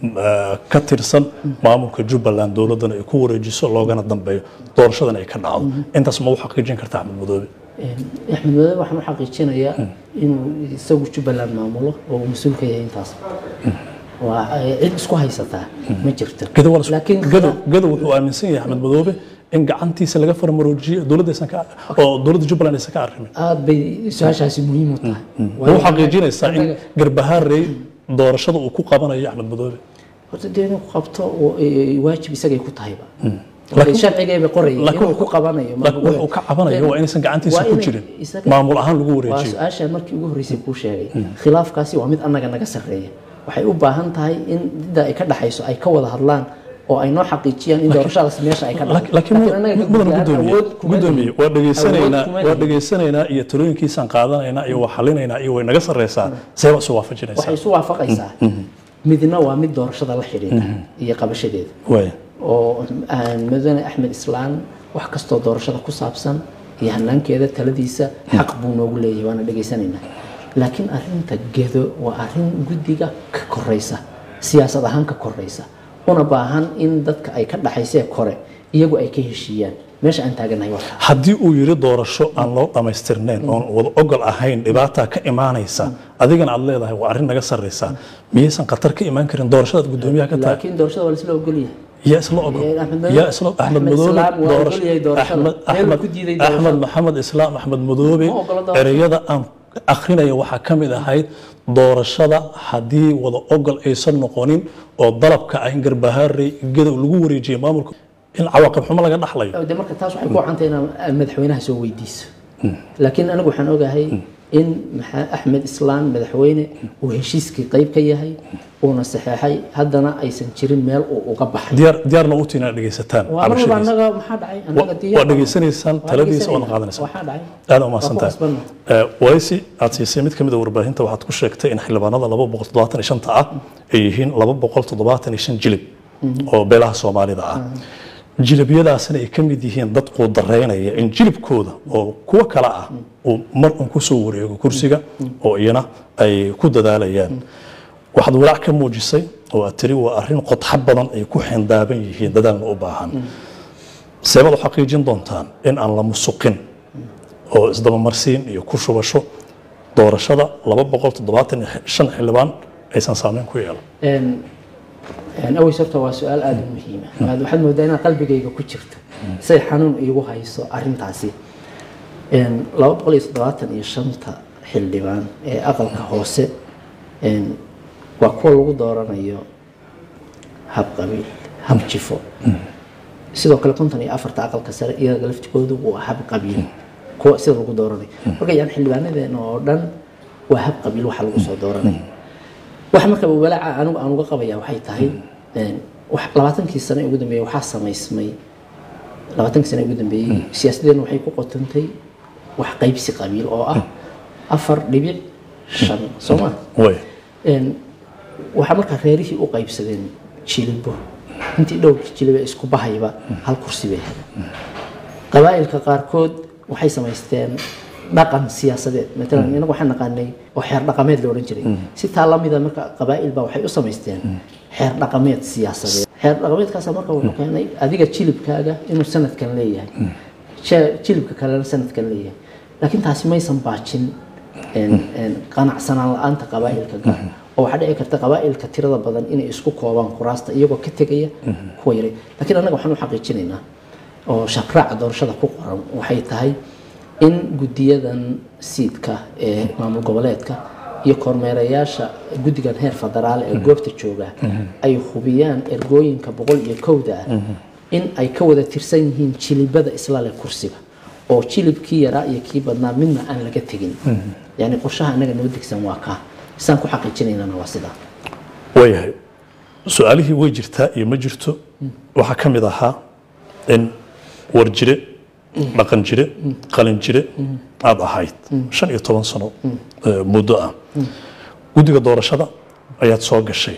A: ka tirsan maamulka Jubbaland dowladana ay ku wareejiso loogana dambeeyo doorashadan ay ka dhacdo intaas ma waxa xaqiijin kartaa Axmed Madoobe
B: Axmed Madoobe waxaan u xaqiijinayaa inuu isagu Jubbaland maamulo oo mas'uul ka yahay intaas waa cid isku haysataa ma jirto
A: laakiin gado gado wuxuu aaminsan yahay Axmed Madoobe in gacantiisa laga farmaroojiyo dawladda ka oo dawladda Jubbaland ay ka arrimay
B: aad bay su'aashaasi muhiim u tahay
A: wuxuu xaqiijinaysaa in Garbaharey doorashada uu ku qabanayo Axmed Madoobe
B: horta deenu qabto oo waajib isaga ku tahayba laakiin sharcigeeba qoray inuu ku qabanayo
A: wuxuu ka cabanayo waa inaysan gacantiisa ku jirin maamul ahaan lagu wareejiyo
B: waa su'aasha markii ugu horeysay ku sheegay khilaafkaasi waa mid annaga naga sareeya waxay u baahan tahay in dida ay ka dhaxayso ay ka wada hadlaan oo ay noo xaqiijiyaan in doorashadaas meesha ay ka dhacdo
A: laakiin mudan gudoomiye waa dhageysanaynaa waa dhageysanaynaa iyo talooyinkiisan qaadanaynaa iyo waa xalinaynaa iyo way naga sareysaa sayba soo waafajinaysaa
B: waxay soo waafaqaysaa midna waa mid doorashada la xiriirta iyo qabashadeeda
A: way
B: oo madaxweyne Axmed Islaan wax kasto doorashada ku saabsan iyo hanaankeeda taladiisa xaq buu noogu leeyahay waana dhageysanaynaa laakiin arinta gedo waa arin guddiga ka koreysa siyaasad ahaan ka koreysa una baahan in dadka ay ka dhaxaysay kore iyagu ay ka heshiiyaan meesha aan taaganahay waa
A: haddii uu yiri doorasho aan loo dhameystirnayn oo wada ogol ahayn dhibaata ka imaanaysa adigana aad leedahay waa arin naga sareysa miyaysan qatar ka imaan karin doorashada gudoomiyaha ka tahay
B: laakiin doorashada waa la ogol yahay
A: يا اسلام يا اسلام احمد مدوبي احمد احمد احمد محمد اسلام احمد مدوبي ereyada aan akhrinayo waxa kamid ahayd doorashada hadii wada ogol aysan noqonin oo dalabka ay Garbaharey gadow lagu wareejiyo maamulka in cawaaqib xumo laga dhaxlayo
B: de marka taas waxay ku cantay in madaxweynaha soo weydiiso laakiin anagu waxaan ogahay in Axmed Islaan madaxweyne uu heshiiskii qayb ka yahay oo saxeexay haddana aysan jirin meel uu uga baxay
A: diyaar diyaarna u tiina dhageysataan
B: anaga anaga maxaa dhacay anaga
A: diyaar waa dhageysanaysaan taladiisa oo qaadanaysa
B: waxaa dhacay
A: aad uma santaa ee waysi aad siisay mid kamid ah warbaahinta waxaad ku sheegtay in xildhibaanada laba boqol toddobaatan iyo shan ah ay yihiin laba boqol toddobaatan iyo shan jilib oo beelaha Soomaalida ah jilibiyadaasna ay kamid yihiin dad quudareynaya in jilibkooda oo kuwa kala ah oo mar uu ku soo wareego kursiga oo iyana ay ku dadaalayaan waxaad walaac ka muujisay oo tiri waa arrin qodxad badan ay ku xindaaban yihiin dadaalna u baahan sabab xaqiijin doontaan in aan la musuqin oo isdaba marsiin iyo ku shubasho doorashada laba boqol toddobaatan iyo shan xildhibaan aysan saameyn ku yeelan
B: een away sabta waa su'aal aad u muhiim ah aad waxaad moodaa in qalbigayga ku jirto say xanuun iigu hayso arrintaasi een laba boqol iyo toddobaatan iyo shan xildhibaan ee aqalka hoose een waa kuwa lagu dooranayo hab qabiil hab jifo sidoo kale konton iyo afar aqalka sare iyaga laftigoodu waa hab qabiil kuwa sida lagu dooranayo marka yaan xildhibaanadeena oo dhan waa hab qabiil waxa lagu soo dooranayo wax marka walaaca anigu aan uga qabaya waxay tahay een wax labaatankii sano ugu dambeeyay waxa sameysmay labaatankii sano ugu dambeeyay siyaasadeena waxay ku qotantay wax qaybsi qabiil oo ah afar dhibic shan Soomaa
A: way
B: een waxa marka reerihii u qaybsadeen jilbo intii dhowr jilbo isku bahayba hal kursi bay heleen qabaa'ilka qaarkood waxay sameysteen dhaqan siyaasadeed mesela inagu waxaan naqaanay oo xeer dhaqameed loo oran jiray si taa la mid ah marka qabaa'il ba waxay u sameysteen xeer dhaqameed siyaasadeed xeer dhaqameedkaas marka wuxuu keenay adiga jilibkaaga inuu sanadkan leeyahay jilibka kale sanadkan leeyahay laakiin taasi ma aysan baajin een een qanacsanaan la'aanta qabaa'ilka gaar oo waxa dhici karta qabaa'ilka tirada badan inay isku koobaan kuraasta iyagoo ka tagaya kuwa yaray laakiin anaga waxaan u xaqiijinaynaa oo shaqraaca doorashada ku qoran waxay tahay in guddiyadan siidka ee maamul goboleedka iyo kormeerayaasha guddigan heer federaal ee goobta jooga ay hubiyaan ergooyinka boqol iyo kowda ah in ay ka wada tirsan yihiin jilibada isla leh kursiga oo jilibkii yaraa iyo kii badnaa midna aan laga tegin yani qorshaha anaga noo degsan waa kaa isaan ku xaqiijinaynana waa sidaa
A: waayahay su-aalihii way jirtaa iyo ma jirto waxaa ka mid ahaa in war jire dhaqan jire qalin jire aada ahayd shan iyo toban sano muddo ah guddiga doorashada ayaad soo gashay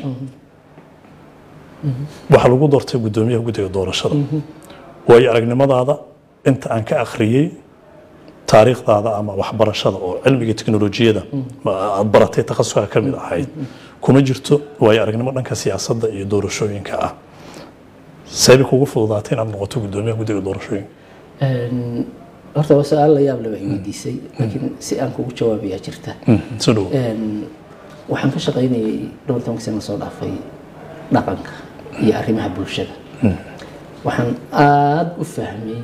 A: waxaa lagu doortay guddoomiyaha guddiga doorashada waayo aragnimadaada inta aan ka akhriyey taariikhdaada ama waxbarashada oo cilmiga teknolojiyada aad baratay takhasuska ka mid ahayd kuma jirto waayo aragnimo dhanka siyaasadda iyo doorashooyinka ah saybi kugu fududaatay inaad noqoto guddoomiyaha guddiga doorashooyinka
B: horta waa su-aal la yaab leh baa weydiisay laakiin si aan kugu jawaabayaa jirta
A: soo dhow
B: waxaan ka shaqaynayay dhowr tobanka sano soo dhaafay dhaqanka iyo arrimaha bulshada waxaan aada u fahmay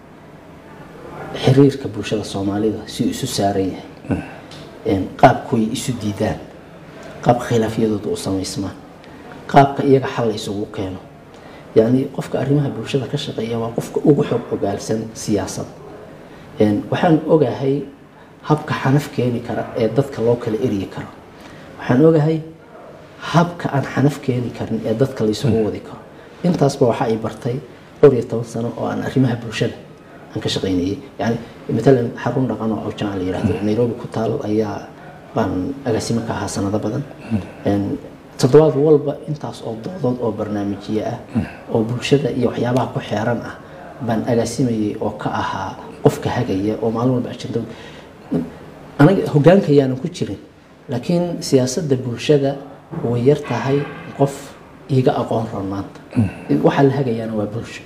B: xiriirka bulshada soomaalida si uu isu saaran yahay qaabkooy isu diidaan qaab khilaafyadooda u samaysmaan qaabka iyaga xal la isugu keeno yani qofka arrimaha bulshada ka shaqeeya waa qofka ugu xog ogaalsan siyaasadda waxaan ogahay habka xanaf keeni kara ee dadka loo kala eryi karo waxaan ogahay habka aan xanaf keeni karin ee dadka la isugu wadi karo intaasba waxa ay bartay dhowr iyo toban sano oo aan arrimaha bulshada aan ka shaqaynayay yani matalan xarun dhaqan oo awjaan la yiraahdo Nairobi ku taal ayaa baan agaasimo ka ahaa sanado badan toddobaad walba intaas oo doodood oo barnaamijyo ah oo bulshada iyo waxyaabaha ku xeeran ah baan agaasimayay oo ka ahaa qofka hagaya oo maalin walba ajenda anaga hoggaanka ayaanan ku jirin laakiin siyaasadda bulshada way yar tahay qof iga aqoon ron maanta waxa la hagayaana waa bulsho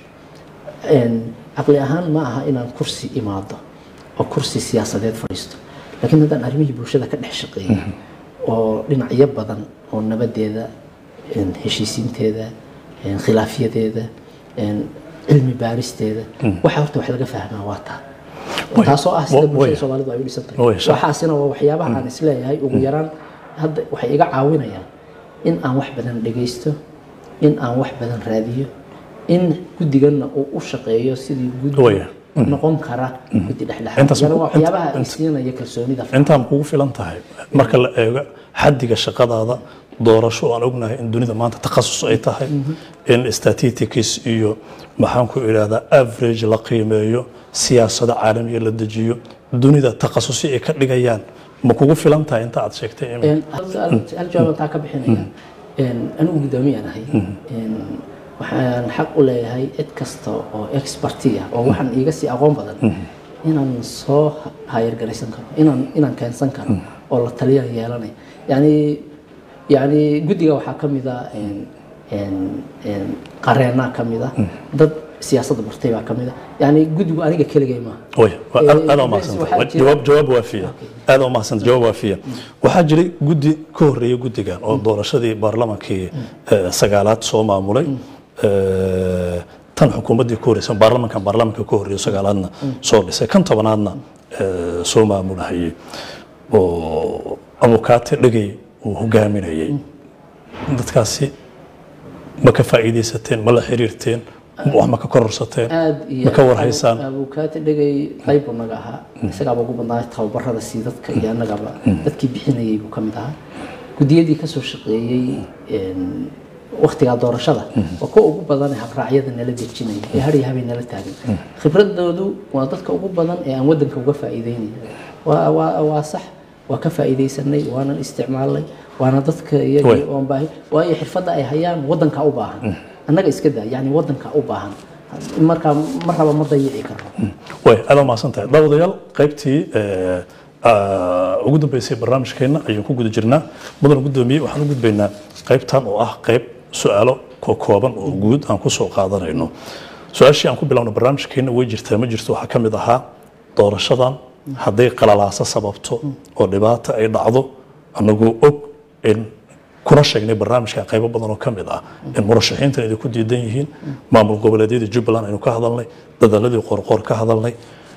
B: caqli ahaan ma aha inaan kursi imaado oo kursi siyaasadeed fadhiisto laakiin haddaan arrimihii bulshada ka dhex shaqeeyo oo dhinacyo badan oo nabadeeda heshiisiinteeda khilaafyadeeda cilmi baaristeeda waxa horta wax laga fahmaa waa taa taasoo ah sida bulshada Soomaalidu ay u dhisan tahay waxaasina waa waxyaabaha aan isleeyahay ugu yaraan hadda waxay iga caawinayaan in aan wax badan dhageysto in aan wax badan raadiyo in guddigana uu u shaqeeyo sidii guddiga noqon kara guddi dhexdhexaad waxyaabaha ay siinaya kalsoonida
A: intaan kugu filan tahay marka la eego xaddiga shaqadaada doorasho aan ognahay in dunida maanta takhasus ay tahay in statistics iyo maxaan ku iraahdaa average la qiimeeyo siyaasada caalamiga la dejiyo dunida takhasusi ay ka dhigayaan ma kugu filan tahay inta aad sheegtay
B: in hal jawaab taa ka bixinaya in anigu gudoomiyaan ahay in waxaan xaq u leeyahay cid kasta oo expertiya oo waxaan iiga sii aqoon badan inaan soo hayr garaysan karo inaan inaan keensan karo oo la taliya yeelanay yani yani guddiga waxaa ka mid ah in in qareena ka mid ah dad siyaasadda bartay baa ka mid ah yani guddigu aniga keligay ma
A: way aad ma san jawaab jawaab waafiya aad ma san jawaab waafiya waxa jiray guddi ka horeeyay guddigan oo doorashadii baarlamaankii sagaalaad soo maamulay tan xukuumaddii ka horeysan baarlamaankan baarlamaanka ka horeeyay sagaalaadna soo dhisay kan tobanaadna soo maamulahayay oo abukaate dhagay uu hogaaminayay dadkaasi ma ka faa'iideysateen ma la xiriirteen wax ma ka kororsateen ma ka warhaysaan
B: abukaate dhagay qayb naga ahaa isaga ugu badnaa tababarada si dadka iyo anagaba dadkii bixinayay uu kamid ahaa gudiyadii ka soo shaqeeyay waqtiga doorashada oo ku ugu badan habraacyada nala dejinay ee har iyo habeen nala taagan khibradoodu waa dadka ugu badan ee aan wadanka uga faa'iideynay waa waa waa sax waa ka faa'iideysanay waana isticmaalay waana dadka iyaga oo baahi waa xirfada ay hayaan wadanka u baahan annaga iska daa yani wadanka u baahan marka maraba ma dayici karo
A: way aad ma santahay dawadayaal qaybtii ugu dambeysay barnaamijkeena ayaan ku guda jirnaa mudan gudoomiye waxaan u gudbaynaa qaybtan oo ah qayb su'aalo kooban oo guud aan ku soo qaadanayno su'aashii aan ku bilowno barnaamijkeena way jirtaa ma jirto waxa kamid ahaa doorashadan hadday qalalaasa sababto oo dhibaato ay dhacdo anagu og in kuna sheegnay barnaamijka qaybo badan oo kamid ah in murashaxiintan ay ku diidan yihiin maamul goboleedyada Jubbaland aynu ka hadalnay dadaaladii qorqor ka hadalnay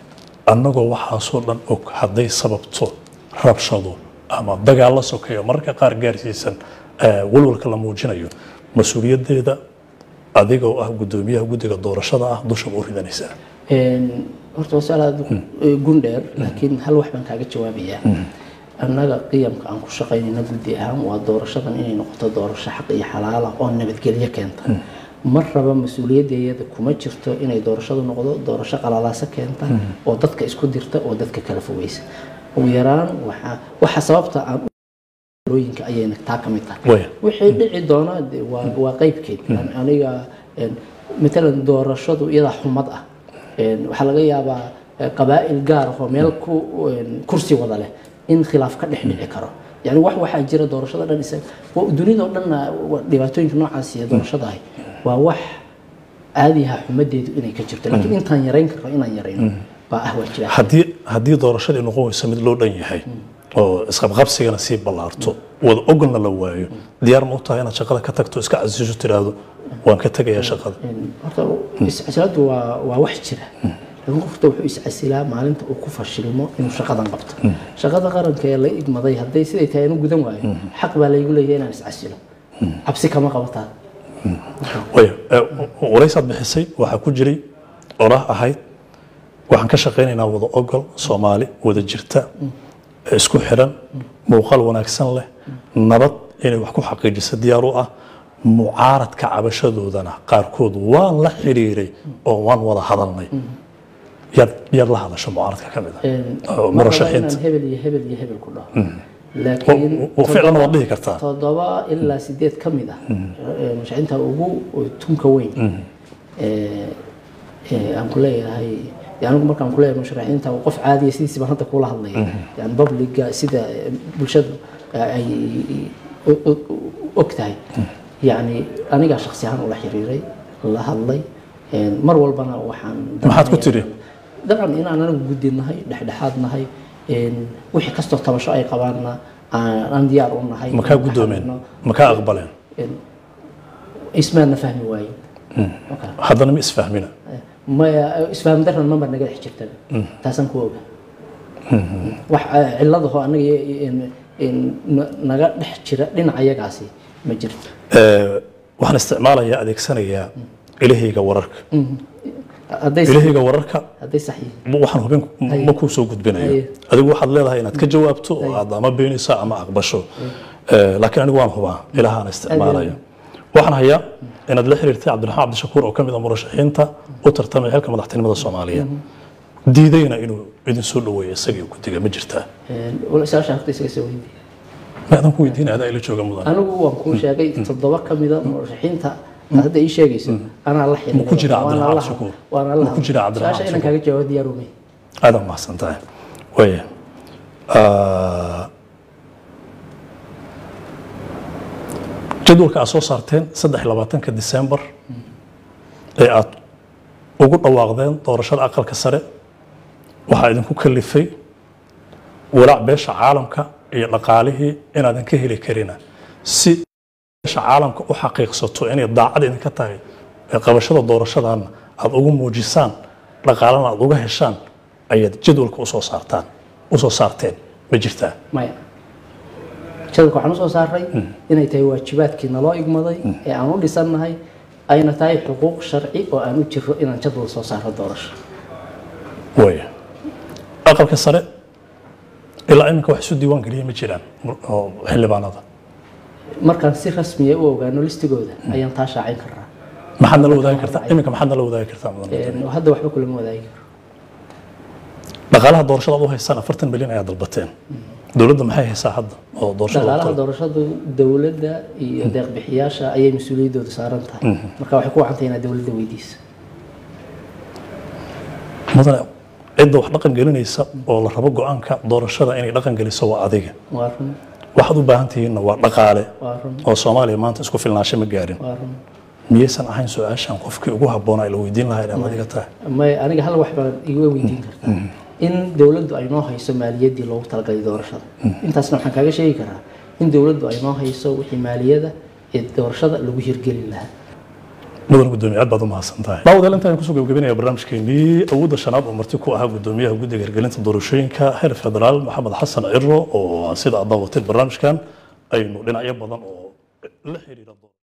A: annagoo waxaasoo dhan og hadday sababto rabshado ama dagaal la sokeeyo mararka qaar gaarsiisan walwalka la muujinayo mas-uuliyaddeeda adigoo ah guddoomiyaha guddiga doorashada ah dusha u ridanaysaa
B: horta waa su-aal aada gundheer laakiin hal wax baan kaaga jawaabayaa annaga qiyamka aan ku shaqaynayna guddi ahaan waa doorashadan inay noqoto doorasho xaq iyo xalaala oo nabadgelyo keenta mar raba mas-uuliyaddeeda kuma jirto inay doorashadu noqdo doorasho qalalaasa keenta oo dadka isku dirta oo dadka kala fogeysa ugu yaraan waxaa waxa sababta aan looyinka ayayna taa ka mid tahay wixii dhici doona waa waa qaybkeed aniga matalan doorashadu iyada xumad ah waxaa laga yaabaa qabaa'il gaar ah oo meel ku kursi wada leh in khilaaf ka dhex dhici karo yani wax waxaa jira doorashada dhan isaga dunida oo dhan dhibaatooyinka noocaas iyo doorashada ah waa wax caadiha xumadeedu inay ka jirto laakiin intaan yarayn karno inaan yarayno baa ah waa jira
A: haddii haddii doorashadii noqon weyso mid loo dhan yahay oo isqabqabsigana sii ballaarto wada ogolna la waayo diyaar ma u tahay inaad shaqada ka tagto iska casisho tiraahdo waan ka tegayaa shaqada
B: horta iscasilaadu waa waa wax jira laakiin qofta wuxuu iscasilaa maalinta uu ku fashilmo inuu shaqadan qabto shaqada qaranka ee la igmaday hadday siday tahay inuu gudan waayo xaq baa laygu leeyahay inaan iscasilo cabsi kama qabataa
A: way waraysaad bixisay waxaa ku jiray oraah ahayd waxaan ka shaqaynaynaa wada ogol soomaali wada jirta isku xiran muuqaal wanaagsan leh nabad inay wax ku xaqiijiso diyaar u ah mucaaradka cabashadoodana qaarkood waan la xiriiray oo waan wada hadalnay yaad yaad la hadasho mucaaradka ka mid ah murashaxiinta
B: hebel iyo hebel iyo hebel ku dhaho laakiin
A: ficlan waad dhihi kartaa
B: toddoba ilaa sideed ka mid ah murashaxiinta ugu tunka weyn aan ku leeyahay يعني مركان كلها مشرعين تا وقف عادي سيدي سبحان الله كلها هالله يعني بابليك سيدا بلشد أي وقتها يعني أنا جا شخصيا ولا حريري الله الله مر والبنا وحن
A: ما حد كتير
B: طبعا إن أنا وجودي النهاي لحد حد نهاي وحي كستر تمشى أي قبارنا عن ديار النهاي
A: مكان قدومين مكان أقبلين
B: اسمنا فهمي وايد
A: هذا أنا مش فاهمينه
B: ما اسفهم درنا ما بنقدر حجرتنا تاسن كوبا wax ciladaho anaga in naga dhex jira dhinaca ayagaasi ma jirto
A: ee waxaan isticmaalayaa adeegsanayaa ilaahiga wararka
B: haday
A: ilaahiga wararka
B: haday saxiix
A: waxaan hubin ma ku soo gudbinayo adigu waxaad leedahay inaad ka jawaabto oo aad ama beenayso ama aqbasho ee laakiin anigu waan hubaa ilaahaan isticmaalayo waxaan hayaa inaad la xiriirtay Cabdiraxmaan Cabdishakuur oo kamid ah murashaxiinta u tartamay xilka madaxtinimada Soomaaliya diidayna inuu idin soo dhaweeyo isagii guddiga ma jirtaa
B: wala saasha hafta isaga soo weydiin
A: ma adan ku weydiinay adaa ila jooga mudan
B: anigu waan ku sheegay toddoba kamid ah murashaxiinta hadda ii sheegayso ana la xiriiray
A: ku jira Cabdiraxmaan Cabdishakuur
B: waana la
A: ku jira Cabdiraxmaan
B: saasha inaan kaaga jawaab diyaar u meey
A: aad ma santahay way ah jadwalka soo saarteen saddex iyo labaatanka December ee aad ugu dhawaaqdeen doorashada aqalka sare waxa idinku kalifay walaac beesha caalamka iyo dhaqaalihii inaadan ka heli karina si beesha caalamka u xaqiiqsato inay daacad idinka tahay ee qabashada doorashadan aad ugu muujisaan dhaqaalana aad uga heshaan ayaad jadwalka u soo saartaan u soo saarteen ma jirtaa
B: maya jadwalka waxaan soo saaray inay tahay waajibaadkii naloo igmaday ee aan u dhisanahay ayna tahay xuquuq sharci oo aan u jiro inaan jadwal soo saaro doorasho
A: way aqalka sare ilaa iminka wax isu diiwaan geliyay ma jiraan oo xildhibaanada
B: markaan si rasmi ah u ogaano listigooda ayaan taa shaacin karaa
A: maxaad nala wadaagi kartaa iminka maxaad nala wadaagi kartaa mudan
B: hadda waxba kulama wadaagi karo
A: dhaqaalaha doorashada aad u haysaan afartan milyan ayaa dalbateen dawladda maxay haysaa hadda oo doorashada
B: dhaqaalaha doorashadu dawladda iyo deeq bixiyaasha ayay mas'uuliyadooda saaran tahay marka waxay ku wacantay inaad dawladda weydiiso
A: mudan cidda wax dhaqan gelinaysa oo la rabo go'aanka doorashada inay dhaqan geliso waa adiga
B: waa run
A: waxaad u baahan tihiin waa dhaqaale
B: waa run
A: oo Soomaaliya maanta isku filnaansho ma gaarin
B: waa run
A: miyaysan ahayn su'aashan qofkii ugu habboonaa la weydiin lahaa inaad adiga tahay
B: ma aniga hal wax baan iga weydiin kartaa in dawladdu ay noo hayso maaliyadii loogu talagalay doorashada intaasna waxaan kaaga sheegi karaa in dawladdu ay noo hayso wixii maaliyada ee doorashada lagu hirgelin lahaa
A: mudan gudoomiye aad baad u mahadsantahay daawadayaal intaan ku soo gabagabeynaya barnaamijkeenii awoodda shanaad oo marti ku ahaa gudoomiyaha guddiga hirgelinta doorashooyinka heer federaal maxamed xasan ciro oo sida aad daawatay barnaamijkan aynu dhinacyo badan oo la xiriira